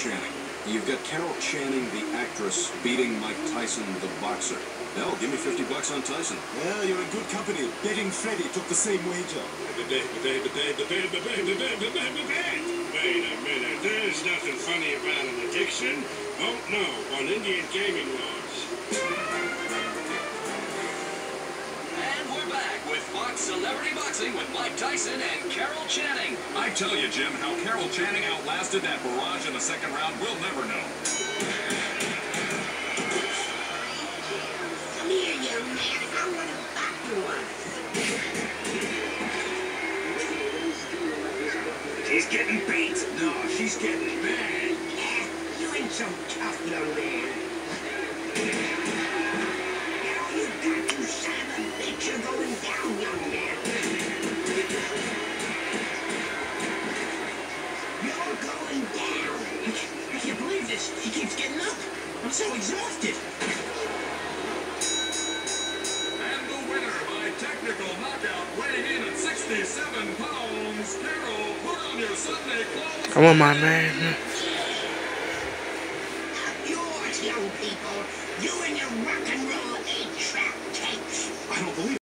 Channing. You've got Carol Channing, the actress, beating Mike Tyson, the boxer. Hell, give me $50 on Tyson. Well, you're in good company. Betting Freddy took the same wager. Wait a minute. There's nothing funny about an addiction. Vote no on Indian gaming laws. And we're back with Fox Celebrity Boxing with Mike Tyson and Carol Channing. I tell you, Jim, how Carol Channing outlasted that barrage in the second round, we'll never know. Come here, young man. I want to box you once. She's getting beat. No, she's getting mad. Yeah, you ain't so tough, young man. Now you got to son of a bitch. You're going down, young man. You're going down. I can't believe this. He keeps getting up. I'm so exhausted. And the winner by technical knockout, weighing in at 67 pounds, Carol, put on your Sunday clothes. Come on, my man. Up yours, young people. You and your rock and roll 8-track tapes. I don't believe it.